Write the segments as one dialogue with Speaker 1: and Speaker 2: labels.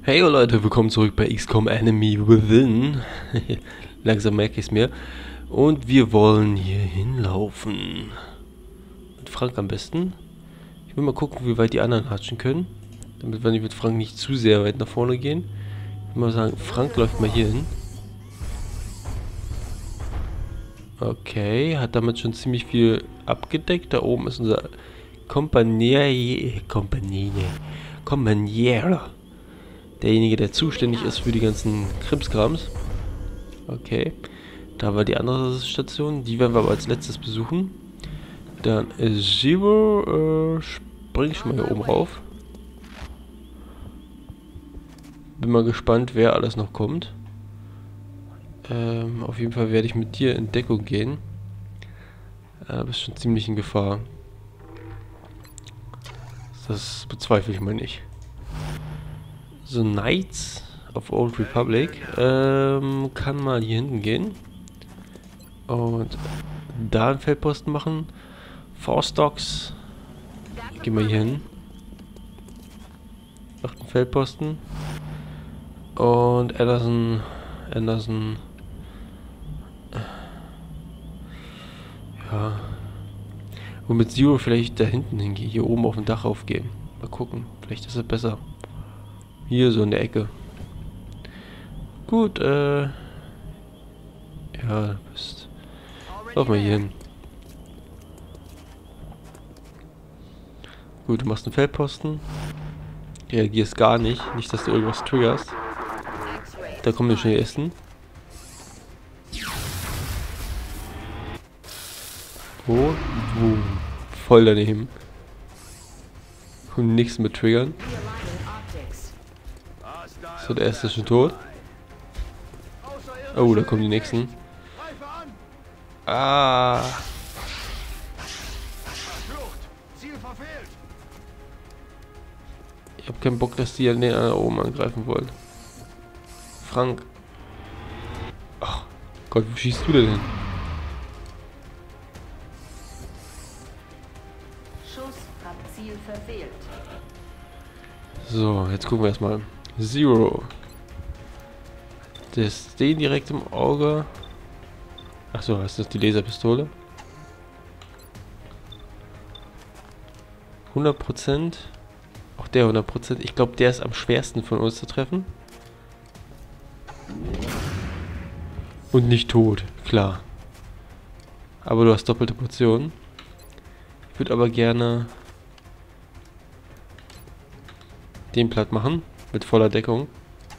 Speaker 1: Hey Leute, willkommen zurück bei XCOM Enemy Within. Langsam merke ich es mir. Und wir wollen hier hinlaufen. Mit Frank am besten. Ich will mal gucken, wie weit die anderen hatschen können. Damit wir mit Frank nicht zu sehr weit nach vorne gehen. Ich will mal sagen, Frank läuft mal hier hin. Okay, hat damit schon ziemlich viel abgedeckt. Da oben ist unser Kompaniere. Derjenige, der zuständig ist für die ganzen Krimskrams. Okay. Da war die andere Station. Die werden wir aber als letztes besuchen. Dann Zero. Spring ich schon mal hier oben rauf. Bin mal gespannt, wer alles noch kommt. Auf jeden Fall werde ich mit dir in Deckung gehen. Bist schon ziemlich in Gefahr. Das bezweifle ich mal nicht. So, Knights of Old Republic kann mal hier hinten gehen und da einen Feldposten machen. Forstocks, gehen wir hier hin. Macht einen Feldposten. Und Anderson. Ja. Und mit Zero vielleicht da hinten hingehen, hier oben auf dem Dach aufgehen. Mal gucken, vielleicht ist es besser. Hier so in der Ecke. Gut, ja, bist. Lauf mal hier hin. Gut, du machst einen Feldposten. Reagierst gar nicht. Nicht, dass du irgendwas triggerst. Da kommen wir schnell essen. Oh, boom. Voll daneben. Und nichts mit triggern. So, der erste ist schon tot. Oh, da kommen die nächsten. Ah. Ich habe keinen Bock, dass die an den oben angreifen wollen. Frank. Ach Gott, wo schießt du denn hin? So, jetzt gucken wir erstmal. Zero. Das den direkt im Auge. Achso, ist das die Laserpistole? 100%. Auch der 100%. Ich glaube, der ist am schwersten von uns zu treffen. Und nicht tot, klar. Aber du hast doppelte Portionen. Ich würde aber gerne den platt machen. Mit voller Deckung.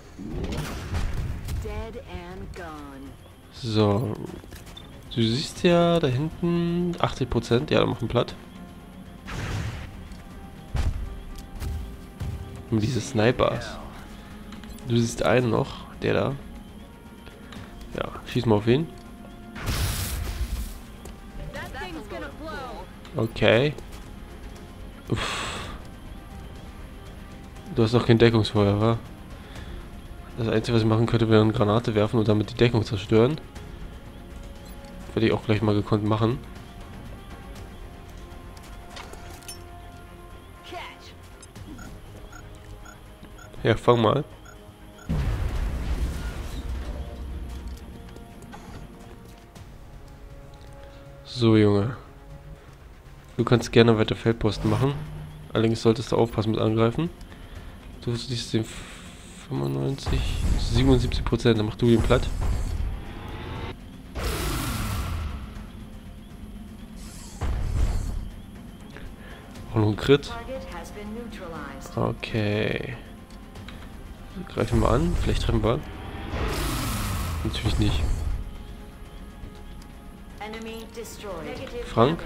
Speaker 1: So. Du siehst ja da hinten 80%. Ja, dann machen platt. Und diese Snipers. Du siehst einen noch. Der da. Ja, schieß mal auf ihn. Okay. Uff. Du hast doch kein Deckungsfeuer, wa? Das Einzige, was ich machen könnte, wäre eine Granate werfen und damit die Deckung zerstören. Werde ich auch gleich mal gekonnt machen. Ja, fang mal. So, Junge. Du kannst gerne weiter Feldposten machen. Allerdings solltest du aufpassen mit angreifen. Du siehst den 95, 77%, dann mach du ihn platt. Auch noch ein Crit. Okay. Greifen wir an, vielleicht treffen wir an. Natürlich nicht. Frank.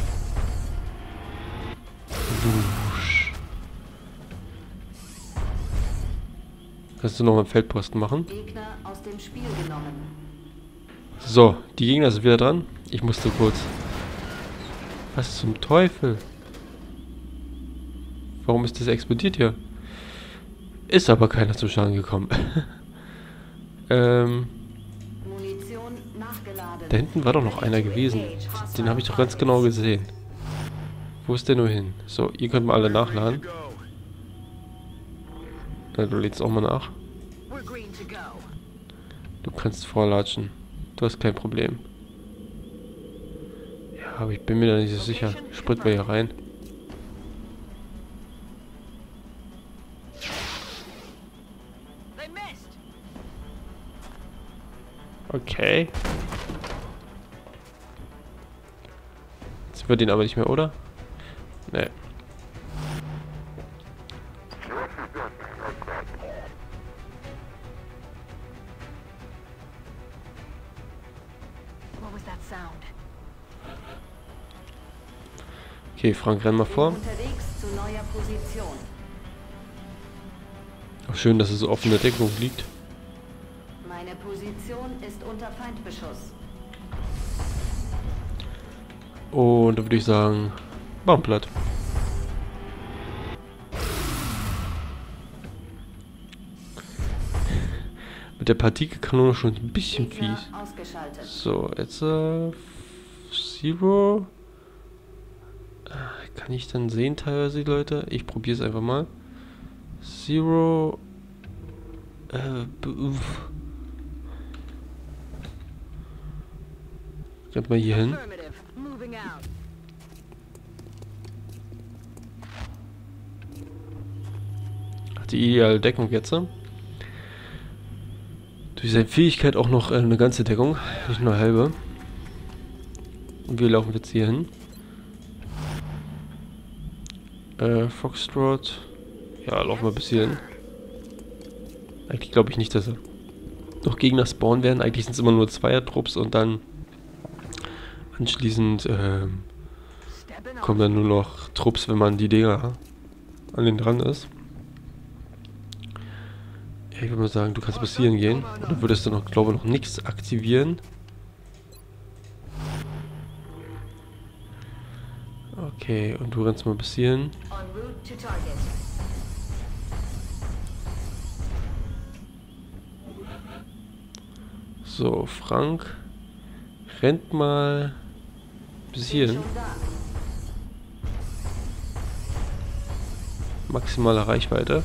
Speaker 1: Kannst du noch mal einen Feldposten machen? So, die Gegner sind wieder dran. Ich musste kurz. Was zum Teufel? Warum ist das explodiert hier? Ist aber keiner zu Schaden gekommen. Da hinten war doch noch einer gewesen. Den habe ich doch ganz genau gesehen. Wo ist der nur hin? So, ihr könnt mal alle nachladen. Na, du lädst auch mal nach.
Speaker 2: We're green to go.
Speaker 1: Du kannst vorlatschen. Du hast kein Problem. Ja, aber ich bin mir da nicht so sicher. Sprit wir hier rein.
Speaker 2: They missed.
Speaker 1: Okay. Jetzt wird ihn aber nicht mehr, oder? Nee.
Speaker 2: What was that sound?
Speaker 1: Okay, Frank, renn mal vor.
Speaker 2: Unterwegs zu neuer Position.
Speaker 1: Auch schön, dass es so offene Deckung liegt.
Speaker 2: Meine Position ist unter Feindbeschuss.
Speaker 1: Und da würde ich sagen, Baumplatt. Mit der Partikelkanone schon ein bisschen
Speaker 2: Gegner
Speaker 1: fies.
Speaker 2: ausgeschaltet.
Speaker 1: So, jetzt Zero. Kann ich dann sehen teilweise, die Leute? Ich probiere es einfach mal. Zero. Rennt mal hier hin.
Speaker 2: Affirmative. Moving out.
Speaker 1: Hat die ideale Deckung jetzt. Durch seine Fähigkeit auch noch eine ganze Deckung, nicht nur halbe. Und wir laufen jetzt hier hin. Foxtrot. Ja, laufen wir bis hier hin. Eigentlich glaube ich nicht, dass noch Gegner spawnen werden. Eigentlich sind es immer nur Zweier-Trupps und dann anschließend
Speaker 2: Stepping
Speaker 1: kommen dann nur noch Trupps, wenn man die Dinger an den dran ist. Ja, ich würde mal sagen, du kannst bis hierhin gehen. Und du würdest dann noch, glaube ich, noch nichts aktivieren. Okay, und du rennst mal bis hierhin.
Speaker 2: on route to target.
Speaker 1: So, Frank rennt mal bis hierhin.
Speaker 2: Schon da.
Speaker 1: Maximale Reichweite.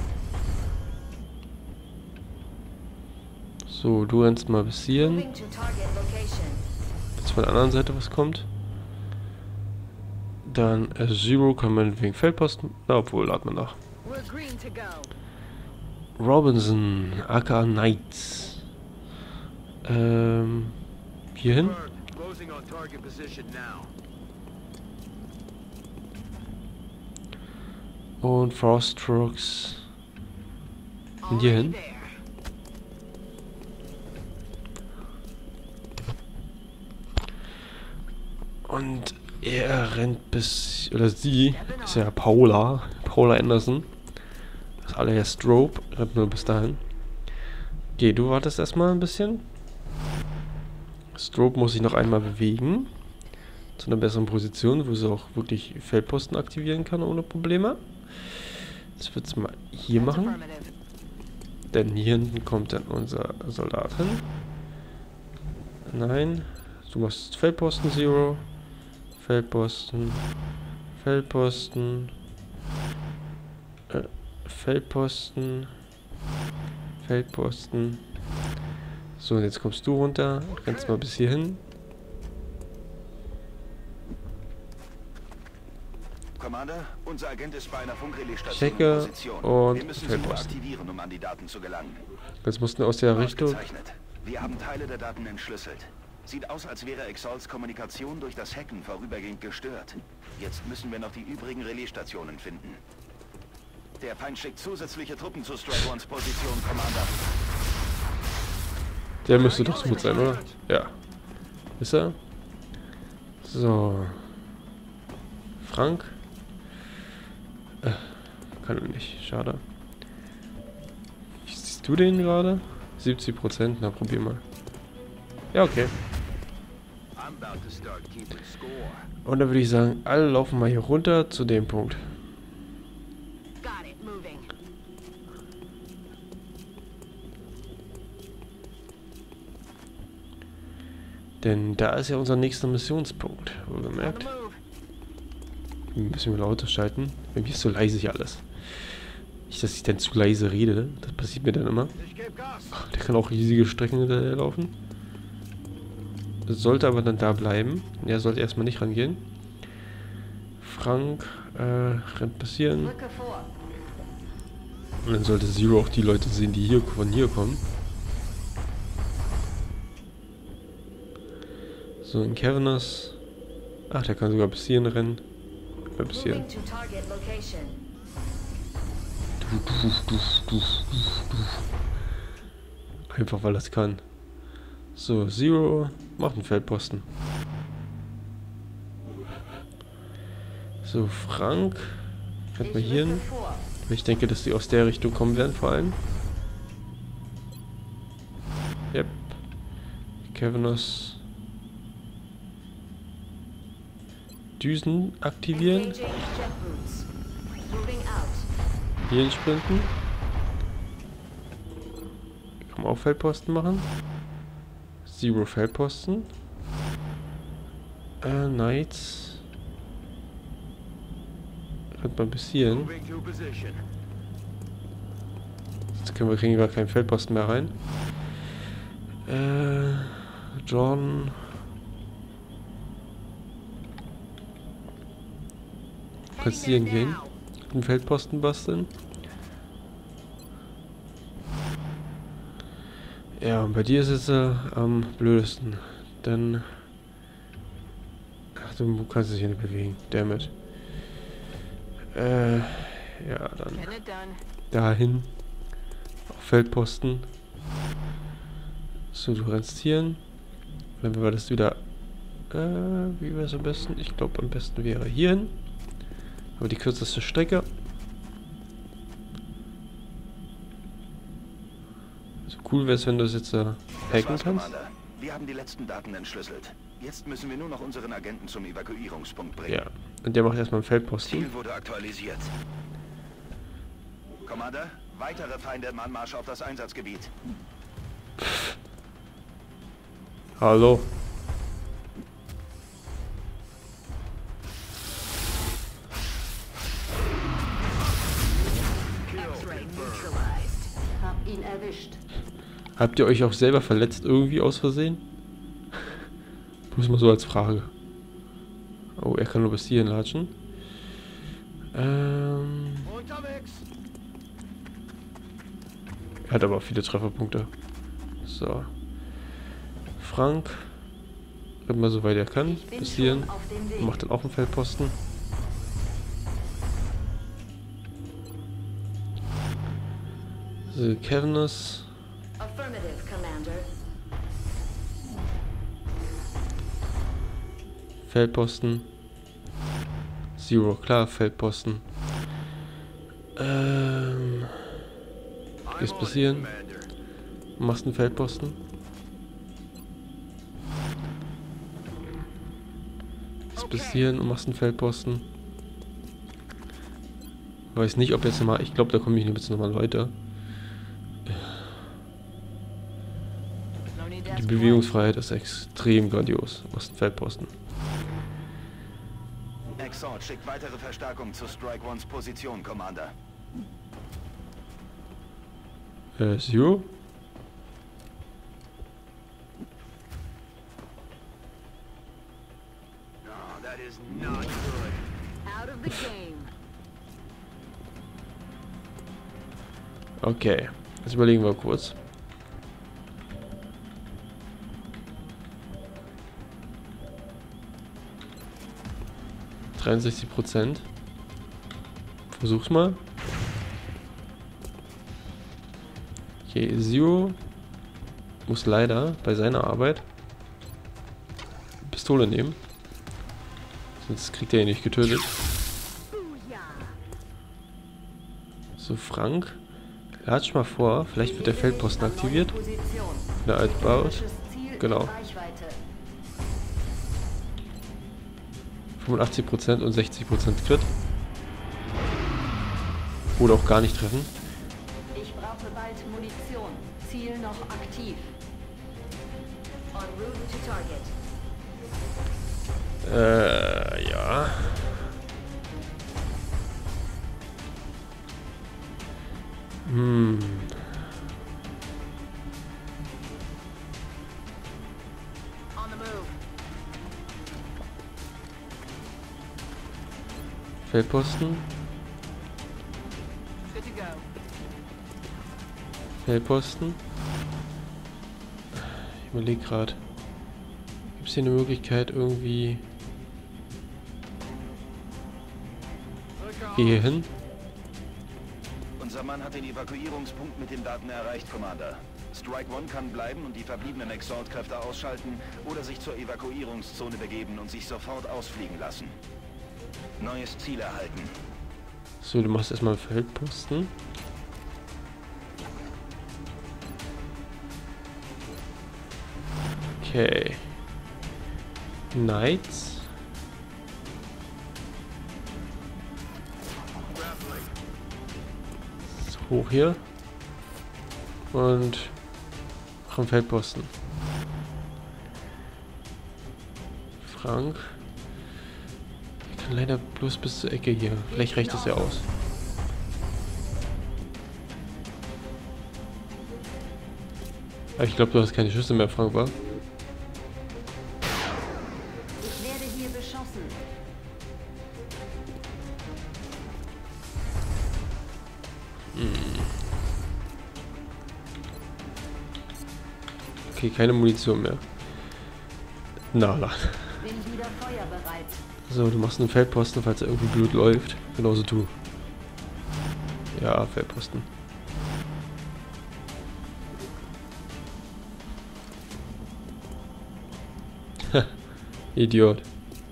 Speaker 1: So, du rennst mal bis hierhin.
Speaker 2: Moving to target location.
Speaker 1: Jetzt von der anderen Seite was kommt. Dann Zero kann man wegen Feldposten. Na, obwohl, laden wir nach.
Speaker 2: We're green to go.
Speaker 1: Robinson, aka Knights. Hierhin.
Speaker 3: Closing on target position now.
Speaker 1: Und Froststrokes. Und hierhin.
Speaker 2: There.
Speaker 1: Und er rennt bis, oder sie, ist ja Paula Anderson. Das allererst Strobe, rennt nur bis dahin. Okay, du wartest erstmal ein bisschen. Strobe muss sich noch einmal bewegen. Zu einer besseren Position, wo sie auch wirklich Feldposten aktivieren kann ohne Probleme. Das wird es mal hier machen.
Speaker 2: Affirmative.
Speaker 1: Denn hier hinten kommt dann unser Soldat hin. Nein, du machst Feldposten Zero. Feldposten. Feldposten. Feldposten. Feldposten. So, und jetzt kommst du runter. Rennst mal bis hier hin.
Speaker 4: Commander, unser Agent ist bei einer Funkrelaisstation
Speaker 1: Checke
Speaker 4: in Position.
Speaker 1: und
Speaker 4: Wir müssen sie nur
Speaker 1: Feldposten.
Speaker 4: aktivieren, um an die Daten zu gelangen.
Speaker 1: Jetzt mussten wir aus der Richtung.
Speaker 4: Ausgezeichnet. Wir haben Teile der Daten entschlüsselt. Sieht aus, als wäre Exalts Kommunikation durch das Hacken vorübergehend gestört. Jetzt müssen wir noch die übrigen Relaisstationen finden. Der Feind schickt zusätzliche Truppen zu Strayhorns Position, Commander.
Speaker 1: Der müsste doch so gut sein, oder? Ja. Ist er? So. Frank? Kann er nicht. Schade. Siehst du den gerade? 70%? Na, probier mal. Ja, okay.
Speaker 3: I'm about to start keeping score.
Speaker 1: Und dann würde ich sagen, alle laufen mal hier runter zu dem Punkt.
Speaker 2: Got it. Moving.
Speaker 1: Denn da ist ja unser nächster Missionspunkt. Wohlgemerkt.
Speaker 2: On the move.
Speaker 1: Ein bisschen lauter schalten. Bei mir ist so leise hier alles. Nicht, dass ich dann zu leise rede. Das passiert mir dann immer.
Speaker 3: Ich gebe Gas.
Speaker 1: Der kann auch riesige Strecken hinterherlaufen. Das sollte aber dann da bleiben. Er sollte erstmal nicht rangehen. Frank rennt passieren.
Speaker 2: Rücke vor.
Speaker 1: Und dann sollte Zero auch die Leute sehen, die hier von hier kommen. So, ein Cavernas. Ach, der kann sogar bis hierhin rennen. Bis hier.
Speaker 2: Moving to target location.
Speaker 1: Einfach weil das kann. So, Zero macht einen Feldposten. So, Frank rennt mal hier hin.
Speaker 2: Rücke vor.
Speaker 1: Ich denke, dass die aus der Richtung kommen werden, vor allem. Yep. Cavernas. Düsen aktivieren.
Speaker 2: Engaging jet boots. Moving out.
Speaker 1: Hier sprinten. Kann man auch Feldposten machen. Zero Feldposten. Knights. Rennt man bis hierhin.
Speaker 3: Moving to position.
Speaker 1: Jetzt kriegen wir gar keinen Feldposten mehr rein. John. Passieren gehen. Einen Feldposten basteln. Ja, und bei dir ist es am blödesten. Denn. Ach, du kannst dich hier nicht bewegen. Dammit. Ja, dann
Speaker 2: Get it done.
Speaker 1: dahin. Auf Feldposten. So, du rennst hier hin. Dann wäre das wieder. Wie wäre es am besten? Ich glaube, am besten wäre hierhin. Aber die kürzeste Strecke. So cool wäre es, wenn du es jetzt hacken kannst.
Speaker 4: Commander. Wir haben die letzten Daten entschlüsselt. Jetzt müssen wir nur noch unseren Agenten zum Evakuierungspunkt bringen.
Speaker 1: Ja, und der macht erstmal einen Feldposten.
Speaker 4: Ziel wurde aktualisiert. Commander, weitere Feinde im Anmarsch auf das Einsatzgebiet.
Speaker 1: Hallo.
Speaker 2: X-ray neutralized. Hab ihn erwischt.
Speaker 1: Habt ihr euch auch selber verletzt irgendwie aus Versehen? Muss mal so als Frage. Oh, er kann nur bis hierhin latschen.
Speaker 3: Unterwegs.
Speaker 1: Er hat aber auch viele Trefferpunkte. So. Frank. Rennt mal so weit er kann.
Speaker 2: Ich bin
Speaker 1: Bis hierhin.
Speaker 2: schon auf dem Weg.
Speaker 1: Und macht dann auch einen Feldposten. So, Cavernas.
Speaker 2: Affirmative, Commander.
Speaker 1: Feldposten. Zero, klar, Feldposten. Gehst bis hierhin. Machst einen Feldposten. Gehst bis hierhin und machst einen Feldposten. Weiß nicht, ob jetzt nochmal. Ich glaube, da komme ich jetzt nochmal weiter.
Speaker 2: No need to
Speaker 1: Die
Speaker 2: ask
Speaker 1: Bewegungsfreiheit ist extrem grandios. Machst einen Feldposten.
Speaker 4: Exalt schickt weitere Verstärkung zu Strike Ones Position, Commander.
Speaker 1: Zero?
Speaker 3: No, that is not good.
Speaker 2: Out of the game.
Speaker 1: Okay. Jetzt überlegen wir kurz. %. Versuch's mal. Okay, Zero muss leider bei seiner Arbeit Pistole nehmen. Sonst kriegt er ihn nicht getötet. So, Frank. Latsch mal vor. Vielleicht wird der Feldposten aktiviert.
Speaker 2: Position.
Speaker 1: Der altbaut.
Speaker 2: Ziel
Speaker 1: Genau.
Speaker 2: in Reichweite.
Speaker 1: 85% und 60% Crit. Oder auch gar nicht treffen.
Speaker 2: Ich brauche bald Munition. Ziel noch aktiv. En route to target.
Speaker 1: Ja. Hm.
Speaker 2: On the move.
Speaker 1: Feldposten.
Speaker 2: Good to go.
Speaker 1: Feldposten. Ich überlege gerade. Gibt es hier eine Möglichkeit irgendwie... Geh hier hin.
Speaker 4: Unser Mann hat den Evakuierungspunkt mit den Daten erreicht, Commander. Strike One kann bleiben und die verbliebenen Exalt-Kräfte ausschalten oder sich zur Evakuierungszone begeben und sich sofort ausfliegen lassen. Neues Ziel erhalten.
Speaker 1: So, du machst erstmal Feldposten. Okay. Knights. Hoch hier. Und machen Feldposten. Frank. Ich kann leider bloß bis zur Ecke hier. Vielleicht reicht das ja aus. Aber ich glaube, du hast keine Schüsse mehr, Frank, wa?
Speaker 2: Ich werde hier beschossen.
Speaker 1: Okay, keine Munition mehr. Na.
Speaker 2: Bin wieder feuerbereit.
Speaker 1: So, du machst einen Feldposten, falls er irgendwie blöd läuft. Genauso du. Ja, Feldposten. Idiot.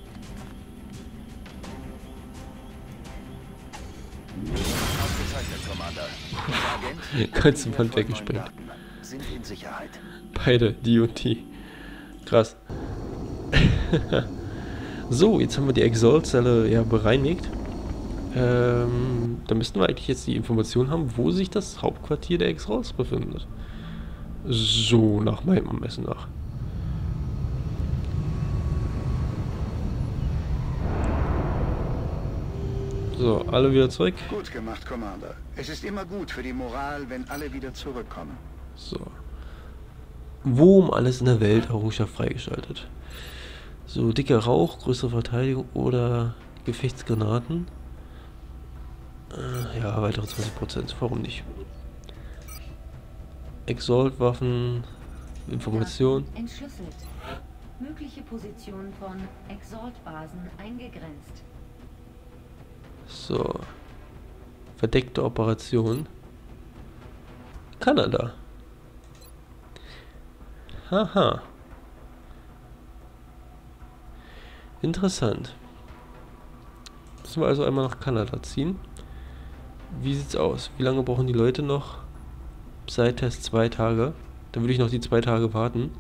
Speaker 4: Ausgezeichnet, Commander. Unser Agent
Speaker 1: Ganz zum
Speaker 4: und die
Speaker 1: Wand
Speaker 4: wertvollen
Speaker 1: weggesprengt.
Speaker 4: Daten sind in Sicherheit.
Speaker 1: Beide, die und die. Krass. So, jetzt haben wir die Exalt-Zelle ja bereinigt. Da müssten wir eigentlich jetzt die Information haben, wo sich das Hauptquartier der Exalts befindet. So, nach meinem Ermessen nach. So, alle wieder zurück.
Speaker 5: Gut gemacht, Commander. Es ist immer gut für die Moral, wenn alle wieder zurückkommen.
Speaker 1: So. Wo um alles in der Welt Errungenschaft freigeschaltet. So, dicker Rauch, größere Verteidigung oder Gefechtsgranaten. Ja, weitere 20%. Warum nicht? Exalt-Waffen, Information.
Speaker 2: Entschlüsselt. Mögliche Position von Exalt-Basen eingegrenzt.
Speaker 1: So. Verdeckte Operation. Kanada. Haha. Interessant. Müssen wir also einmal nach Kanada ziehen. Wie sieht's aus? Wie lange brauchen die Leute noch? Zeittest 2 Tage. Dann würde ich noch die 2 Tage warten.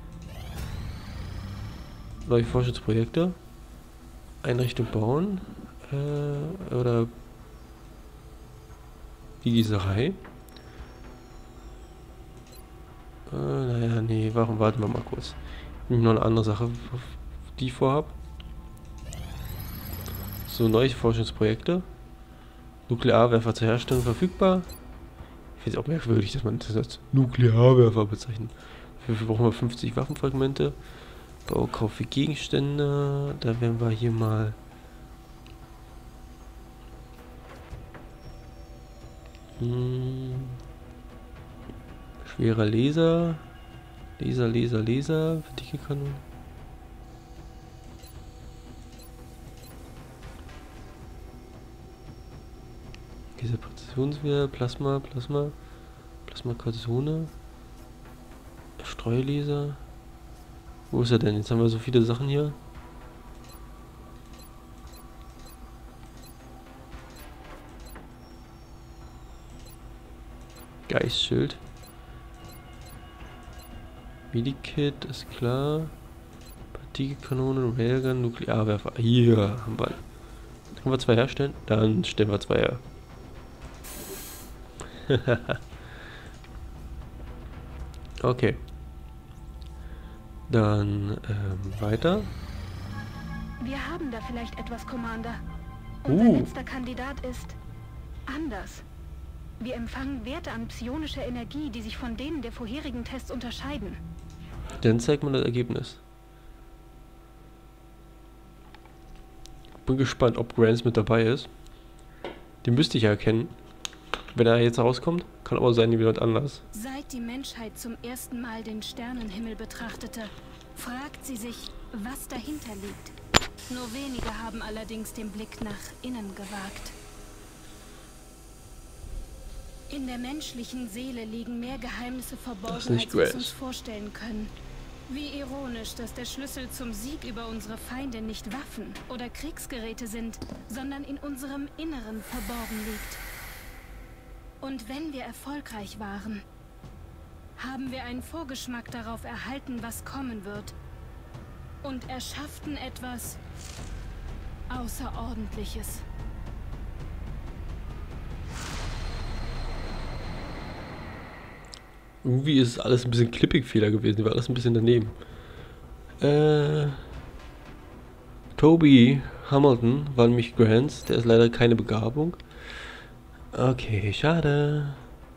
Speaker 1: Neue Forschungsprojekte. Einrichtung bauen. Oder die Gießerei. Naja, nee, warum warten wir mal kurz? Noch eine andere Sache, die ich vorhab. So, neue Forschungsprojekte. Nuklearwerfer zur Herstellung verfügbar. Ich finde es auch merkwürdig, dass man das als Nuklearwerfer bezeichnet. Dafür brauchen wir 50 Waffenfragmente. Baukauf für Gegenstände. Da werden wir hier mal... Schwerer Laser. Laser. Vertikelkanone. Diese Präzisionswehr, Plasma-Kasone. Streulaser. Wo ist er denn? Jetzt haben wir so viele Sachen hier. Geistschild. Medikit ist klar. Partikelkanone, Railgun, Nuklearwerfer. Hier haben wir. Können wir 2 herstellen? Dann stellen wir 2 her. Okay. Dann weiter.
Speaker 6: Wir haben da vielleicht etwas, Commander. Unser letzter Kandidat ist anders. Wir empfangen Werte an psionischer Energie, die sich von denen der vorherigen Tests unterscheiden.
Speaker 1: Dann zeigt man das Ergebnis. Bin gespannt, ob Grants mit dabei ist. Den müsste ich ja erkennen. Wenn er jetzt rauskommt, kann aber sein, jemand anders.
Speaker 6: Seit die Menschheit zum ersten Mal den Sternenhimmel betrachtete, fragt sie sich, was dahinter liegt. Nur wenige haben allerdings den Blick nach innen gewagt. In der menschlichen Seele liegen mehr Geheimnisse verborgen, als wir uns vorstellen können. Wie ironisch, dass der Schlüssel zum Sieg über unsere Feinde nicht Waffen oder Kriegsgeräte sind, sondern in unserem Inneren verborgen liegt. Und wenn wir erfolgreich waren, haben wir einen Vorgeschmack darauf erhalten, was kommen wird. Und erschafften etwas Außerordentliches.
Speaker 1: Irgendwie ist alles ein bisschen Clipping-Fehler gewesen. War alles ein bisschen daneben. Toby Hamilton war nämlich Grants. Der ist leider keine Begabung. Okay, schade.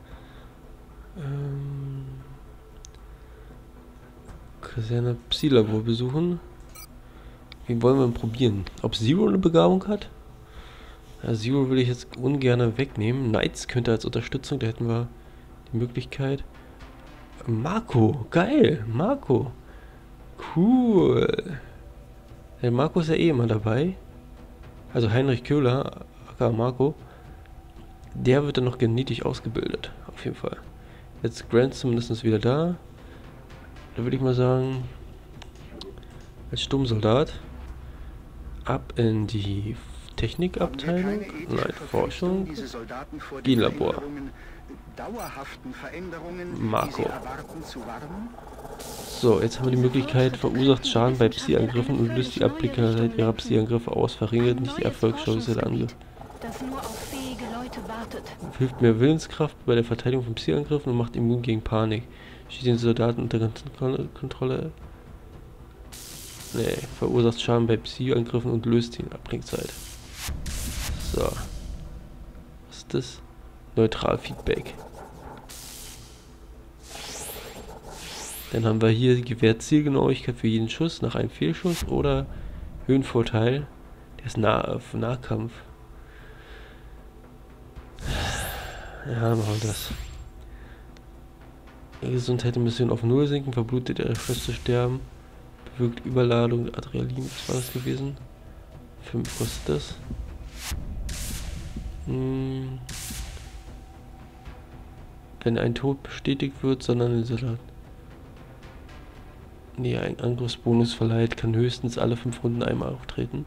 Speaker 1: Kaserne Psi-Labor besuchen. Wen wollen wir denn probieren? Ob Zero eine Begabung hat? Ja, Zero will ich jetzt ungern wegnehmen. Knights könnte als Unterstützung, da hätten wir die Möglichkeit. Marco, geil, Marco. Cool. Der Marco ist ja eh immer dabei. Also Heinrich Köhler, aka Marco. Der wird dann noch genetisch ausgebildet, auf jeden Fall. Jetzt Grant zumindest wieder da. Da würde ich mal sagen, als Sturmsoldat ab in die Technikabteilung, nein, Forschung, Genlabor. Marco. So, jetzt haben wir die Möglichkeit, verursacht Schaden bei Psi-Angriffen und löst die Abblicker ihrer Psi-Angriffe aus, verringert nicht die Erfolgschance der Angriffe. Hilft mehr Willenskraft bei der Verteidigung von Psi-Angriffen und macht immun gegen Panik. Steht den Soldaten unter Kontrolle. Nee, verursacht Schaden bei Psi-Angriffen und löst die Abklingzeit. So. Was ist das? Neutral-Feedback. Dann haben wir hier gewährt Zielgenauigkeit für jeden Schuss nach einem Fehlschuss oder Höhenvorteil. Der ist Nahkampf. Ja, machen wir das. Gesundheit der Mission auf 0 sinken, verblutet der Schüsse sterben, bewirkt Überladung, Adrenalin, was war das gewesen? 5 kostet das. Wenn ein Tod bestätigt wird, sondern ein Soldat. Nee, ein Angriffsbonus verleiht, kann höchstens alle 5 Runden einmal auftreten.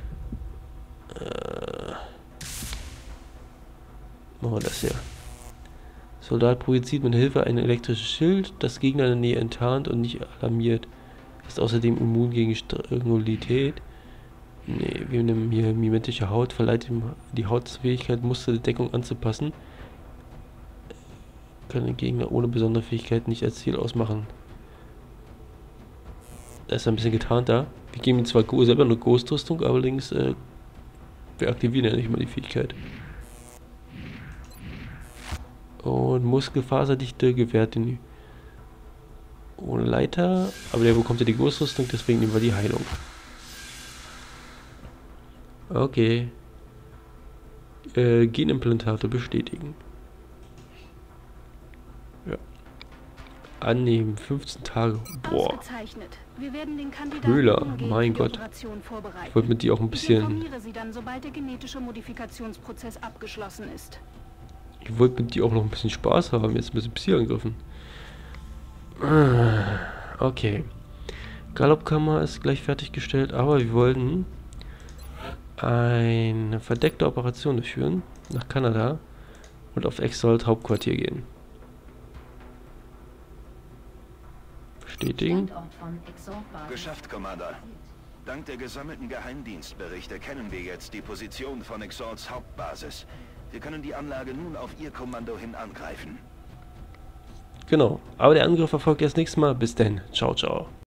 Speaker 1: Machen wir das hier. Soldat projiziert mit Hilfe ein elektrisches Schild, das Gegner in der Nähe enttarnt und nicht alarmiert. Ist außerdem immun gegen Strangulität. Nee, wir nehmen hier mimetische Haut, verleiht ihm die Hautfähigkeit, Muster der Deckung anzupassen. Kann den Gegner ohne besondere Fähigkeit nicht als Ziel ausmachen. Er ist ein bisschen getarnt da. Wir geben ihm zwar selber eine Ghost-Rüstung, allerdings wir aktivieren ja nicht mal die Fähigkeit. Und Muskelfaserdichte gewährt ihn ohne Leiter, aber der bekommt ja die Ghost-Rüstung, deswegen nehmen wir die Heilung. Okay. Genimplantate bestätigen. Ja. Annehmen, 15 Tage. Boah. Köhler, mein Gott. Ich wollte mit dir auch ein bisschen... Ich wollte mit dir auch noch ein bisschen Spaß haben, jetzt ein bisschen Psi-Angriffen. Okay. Galoppkammer ist gleich fertiggestellt, aber wir wollten eine verdeckte Operation durchführen, nach Kanada und auf Exalt Hauptquartier gehen. Bestätigen.
Speaker 4: Geschafft, Commander. Dank der gesammelten Geheimdienstberichte kennen wir jetzt die Position von Exalts Hauptbasis. Wir können die Anlage nun auf Ihr Kommando hin angreifen.
Speaker 1: Genau, aber der Angriff erfolgt erst nächstes Mal. Bis dann. Ciao, ciao.